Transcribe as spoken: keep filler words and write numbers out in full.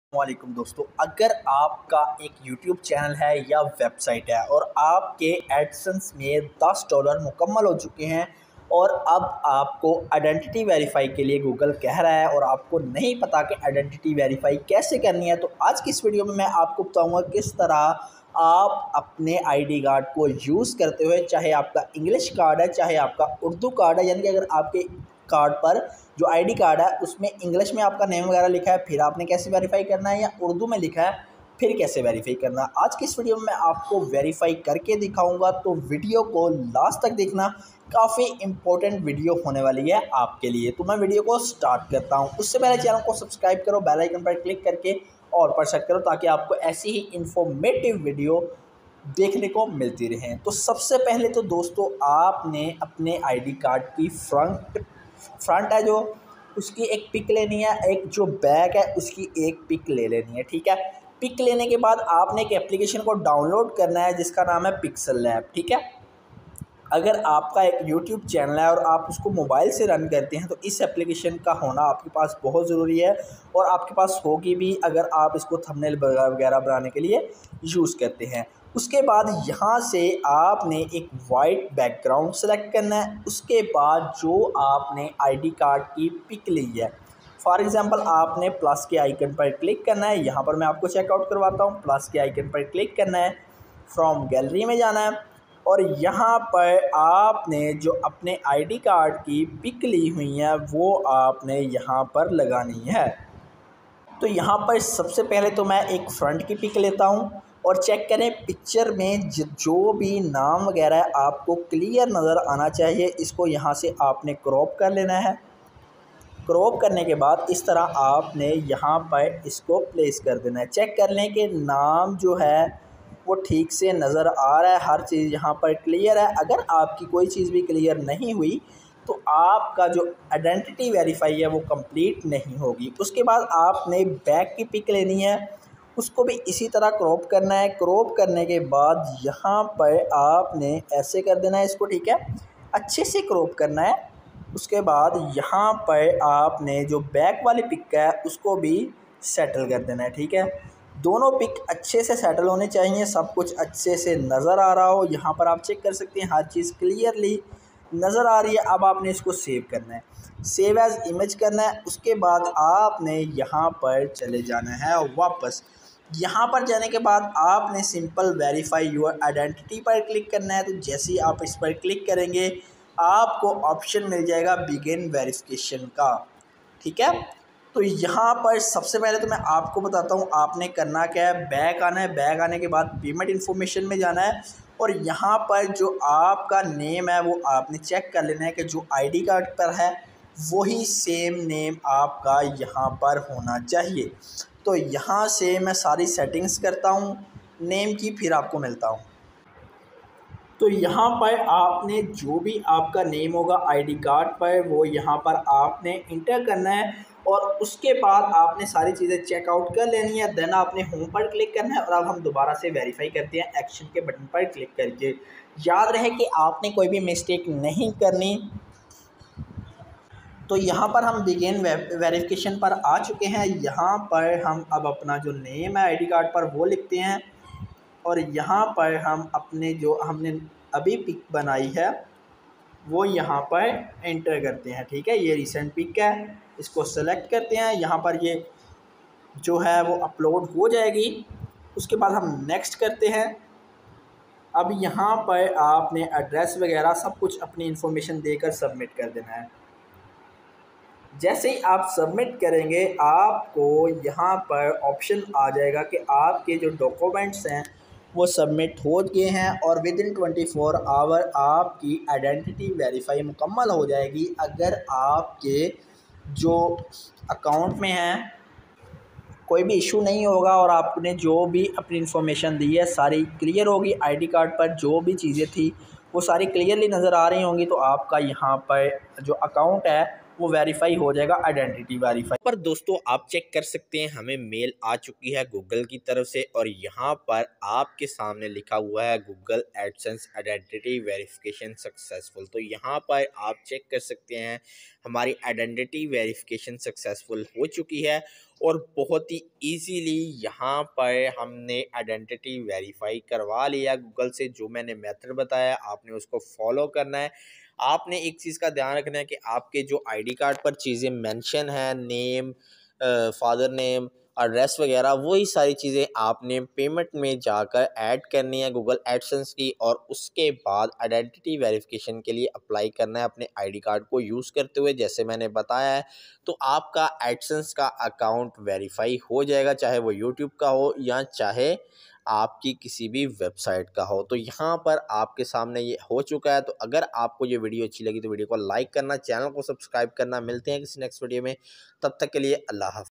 वालेकुम दोस्तों, अगर आपका एक यूट्यूब चैनल है या वेबसाइट है और आपके एडसेंस में दस डॉलर मुकम्मल हो चुके हैं और अब आपको आइडेंटिटी वेरीफाई के लिए गूगल कह रहा है और आपको नहीं पता कि आइडेंटिटी वेरीफाई कैसे करनी है, तो आज की इस वीडियो में मैं आपको बताऊंगा किस तरह आप अपने आईडी कार्ड को यूज़ करते हुए, चाहे आपका इंग्लिश कार्ड है चाहे आपका उर्दू कार्ड है, यानी कि अगर आपके कार्ड पर जो आईडी कार्ड है उसमें इंग्लिश में आपका नेम वगैरह लिखा है फिर आपने कैसे वेरीफाई करना है, या उर्दू में लिखा है फिर कैसे वेरीफाई करना है। आज की इस वीडियो में मैं आपको वेरीफाई करके दिखाऊंगा, तो वीडियो को लास्ट तक देखना, काफ़ी इंपॉर्टेंट वीडियो होने वाली है आपके लिए। तो मैं वीडियो को स्टार्ट करता हूं। उससे पहले चैनल को सब्सक्राइब करो, बेल आइकन पर क्लिक करके और पर सेट करो ताकि आपको ऐसी ही इंफॉर्मेटिव वीडियो देखने को मिलती रहे। तो सबसे पहले तो दोस्तों आपने अपने आईडी कार्ड की फ्रंट फ्रंट है जो उसकी एक पिक लेनी है, एक जो बैक है उसकी एक पिक ले लेनी है। ठीक है, पिक लेने के बाद आपने एक एप्लीकेशन को डाउनलोड करना है जिसका नाम है पिक्सल लैब। ठीक है, अगर आपका एक यूट्यूब चैनल है और आप उसको मोबाइल से रन करते हैं तो इस एप्लीकेशन का होना आपके पास बहुत ज़रूरी है, और आपके पास होगी भी अगर आप इसको थंबनेल वगैरह बनाने के लिए यूज़ करते हैं। उसके बाद यहाँ से आपने एक वाइट बैकग्राउंड सेलेक्ट करना है। उसके बाद जो आपने आईडी कार्ड की पिक ली है, फॉर एग्ज़ाम्पल आपने प्लस के आइकन पर क्लिक करना है। यहाँ पर मैं आपको चेकआउट करवाता हूँ। प्लस के आइकन पर क्लिक करना है, फ्रॉम गैलरी में जाना है और यहाँ पर आपने जो अपने आईडी कार्ड की पिक ली हुई है वो आपने यहाँ पर लगानी है। तो यहाँ पर सबसे पहले तो मैं एक फ्रंट की पिक लेता हूँ और चेक करें पिक्चर में जो भी नाम वगैरह है आपको क्लियर नज़र आना चाहिए। इसको यहाँ से आपने क्रॉप कर लेना है। क्रॉप करने के बाद इस तरह आपने यहाँ पर इसको प्लेस कर देना है। चेक कर लें कि नाम जो है वो ठीक से नज़र आ रहा है, हर चीज़ यहाँ पर क्लियर है। अगर आपकी कोई चीज़ भी क्लियर नहीं हुई तो आपका जो आइडेंटिटी वेरीफाई है वो कंप्लीट नहीं होगी। उसके बाद आपने बैक की पिक लेनी है, उसको भी इसी तरह क्रॉप करना है। क्रॉप करने के बाद यहाँ पर आपने ऐसे कर देना है इसको। ठीक है, अच्छे से क्रॉप करना है। उसके बाद यहाँ पर आपने जो बैक वाली पिक है उसको भी सेटल कर देना है। ठीक है, दोनों पिक अच्छे से सेटल होने चाहिए, सब कुछ अच्छे से नज़र आ रहा हो। यहाँ पर आप चेक कर सकते हैं हर चीज़ क्लियरली नज़र आ रही है। अब आपने इसको सेव करना है, सेव एज इमेज करना है। उसके बाद आपने यहाँ पर चले जाना है वापस। यहाँ पर जाने के बाद आपने सिंपल वेरीफाई योर आइडेंटिटी पर क्लिक करना है। तो जैसे ही आप इस पर क्लिक करेंगे आपको ऑप्शन मिल जाएगा बिगिन वेरिफिकेशन का। ठीक है, तो यहाँ पर सबसे पहले तो मैं आपको बताता हूँ आपने करना क्या है। बैक आना है, बैक आने के बाद पेमेंट इन्फॉर्मेशन में जाना है और यहाँ पर जो आपका नेम है वो आपने चेक कर लेना है कि जो आईडी कार्ड पर है वही सेम नेम आपका यहाँ पर होना चाहिए। तो यहाँ से मैं सारी सेटिंग्स करता हूँ नेम की, फिर आपको मिलता हूँ। तो यहाँ पर आपने जो भी आपका नेम होगा आईडी कार्ड पर वो यहाँ पर आपने इंटर करना है और उसके बाद आपने सारी चीज़ें चेकआउट कर लेनी है। देन आपने होम पर क्लिक करना है और अब हम दोबारा से वेरीफाई करते हैं एक्शन के बटन पर क्लिक करके। याद रहे कि आपने कोई भी मिस्टेक नहीं करनी। तो यहाँ पर हम बिगिन वेरिफिकेशन पर आ चुके हैं। यहाँ पर हम अब अपना जो नेम है आईडी कार्ड पर वो लिखते हैं और यहाँ पर हम अपने जो हमने अभी पिक बनाई है वो यहाँ पर एंटर करते हैं। ठीक है, ये रिसेंट पिक है, इसको सेलेक्ट करते हैं। यहाँ पर ये जो है वो अपलोड हो जाएगी। उसके बाद हम नेक्स्ट करते हैं। अब यहाँ पर आपने एड्रेस वगैरह सब कुछ अपनी इन्फॉर्मेशन देकर सबमिट कर देना है। जैसे ही आप सबमिट करेंगे आपको यहाँ पर ऑप्शन आ जाएगा कि आपके जो डॉक्यूमेंट्स हैं वो सबमिट हो गए हैं और within twenty four hour आपकी आइडेंटिटी वेरीफाई मुकम्मल हो जाएगी। अगर आपके जो अकाउंट में है कोई भी इशू नहीं होगा और आपने जो भी अपनी इन्फॉर्मेशन दी है सारी क्लियर होगी, आईडी कार्ड पर जो भी चीज़ें थी वो सारी क्लियरली नज़र आ रही होंगी, तो आपका यहाँ पर जो अकाउंट है वो वेरीफाई हो जाएगा, आइडेंटिटी वेरीफाई। पर दोस्तों आप चेक कर सकते हैं हमें मेल आ चुकी है गूगल की तरफ से और यहाँ पर आपके सामने लिखा हुआ है Google AdSense identity verification successful. तो यहाँ पर आप चेक कर सकते हैं हमारी आइडेंटिटी वेरिफिकेशन सक्सेसफुल हो चुकी है और बहुत ही इजीली यहाँ पर हमने आइडेंटिटी वेरीफाई करवा लिया गूगल से। जो मैंने मेथड बताया आपने उसको फॉलो करना है। आपने एक चीज़ का ध्यान रखना है कि आपके जो आईडी कार्ड पर चीज़ें मेंशन है, नेम, फादर नेम, एड्रेस वगैरह, वही सारी चीज़ें आपने पेमेंट में जाकर ऐड करनी है गूगल एडसेंस की और उसके बाद आइडेंटिटी वेरिफिकेशन के लिए अप्लाई करना है अपने आईडी कार्ड को यूज़ करते हुए जैसे मैंने बताया है। तो आपका एडसेंस का अकाउंट वेरीफाई हो जाएगा, चाहे वो यूट्यूब का हो या चाहे आपकी किसी भी वेबसाइट का हो। तो यहाँ पर आपके सामने ये हो चुका है। तो अगर आपको ये वीडियो अच्छी लगी तो वीडियो को लाइक करना, चैनल को सब्सक्राइब करना। मिलते हैं किसी नेक्स्ट वीडियो में, तब तक के लिए अल्लाह हाफ़िज़।